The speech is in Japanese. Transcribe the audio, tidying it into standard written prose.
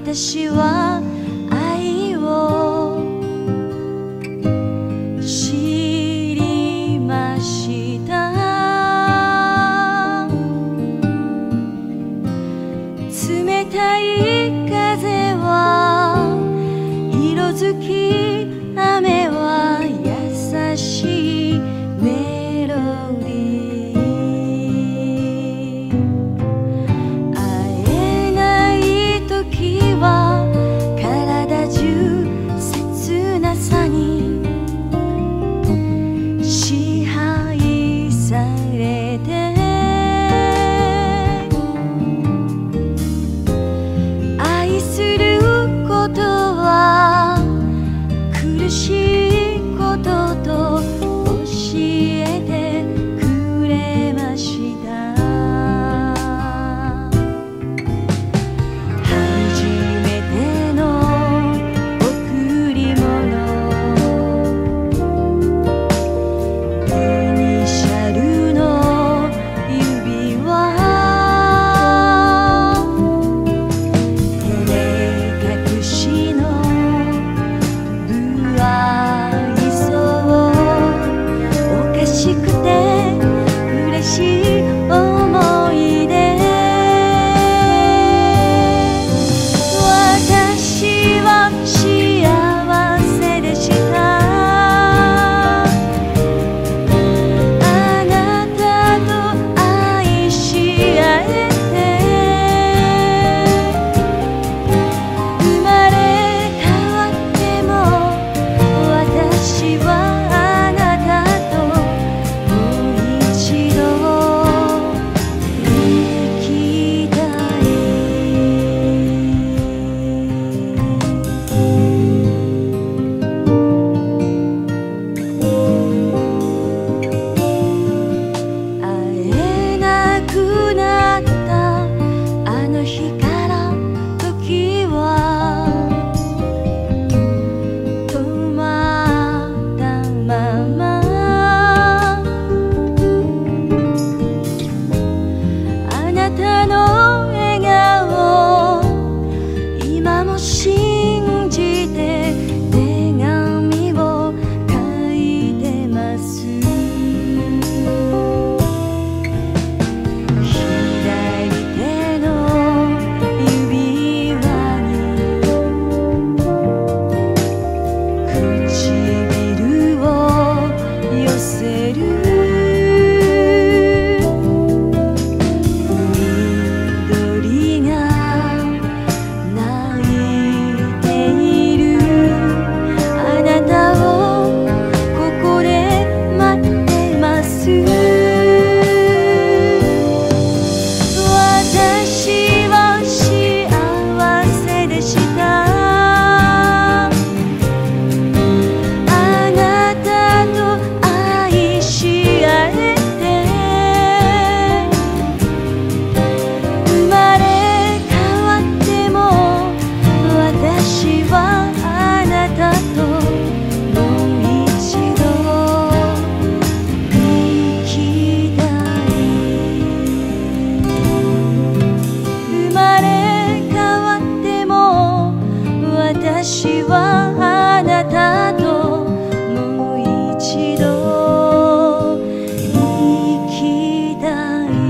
私は愛を知りました。冷たい風は色づき、雨は優しいメロディー。会えない時は体中切なさに支配されて、愛することは苦しいことと教えてくれました。初めての贈り物、イニシャルの指輪、照れ隠しの不愛想、おかしくて嬉しい思い出。私は幸せでした。あなたと愛し合えて、生まれ変わっても私はあなたともう一度生きたい。会えなくなったあの日から時は止まったまま、あなたの笑顔今も信じて手紙を書いてます。左手の指輪に唇を寄せる、緑が泣いている、あなたをここで待ってます。私は幸せでした。あなたと愛し合えて、生まれ変わっても私はあなたともう一度生きたい。生まれ変わっても私はあなたともう一度生きたい。